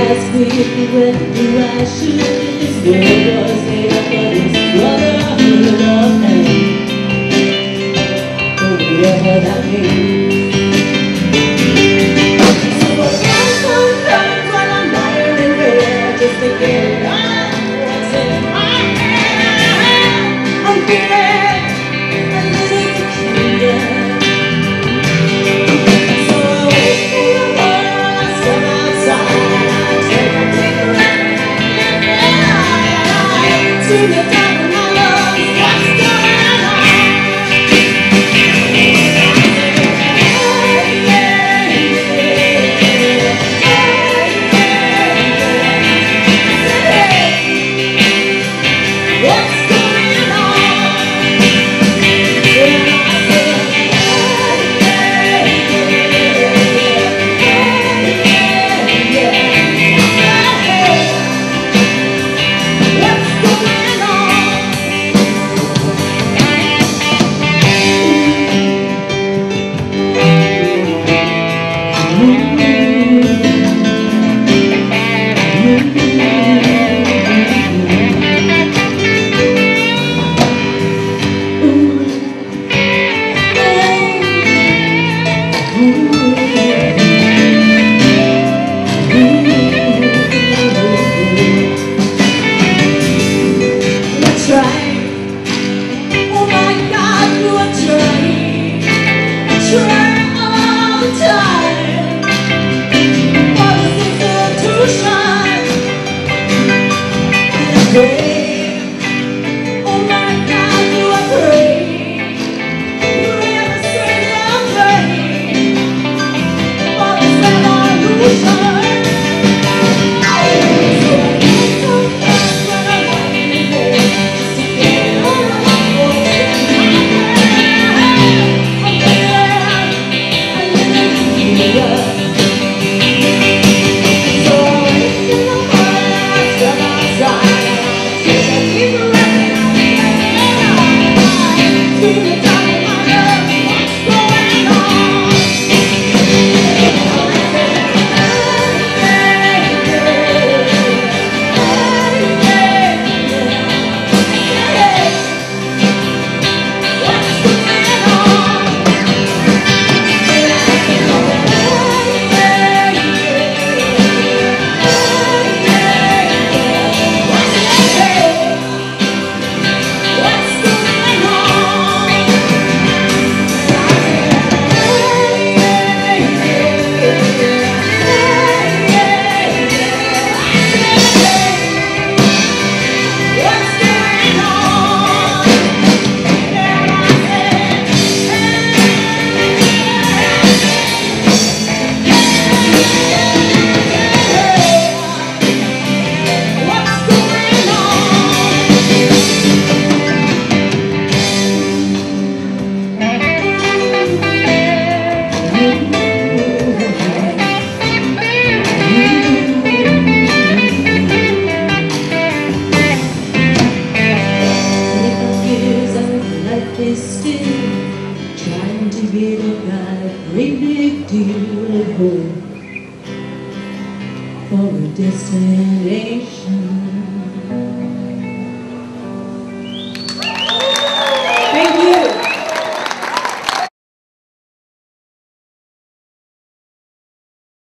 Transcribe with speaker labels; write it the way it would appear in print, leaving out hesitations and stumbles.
Speaker 1: ask me when do I should. This world was made up of this brotherhood of man. Whatever that means. So I got some friends when I'm lying in bed just to get out what's in my head. I'm feeling a little peculiar. So I wait for the morning when I step outside. I take a deep breath to the top of my lungs. What's going on?
Speaker 2: For a distant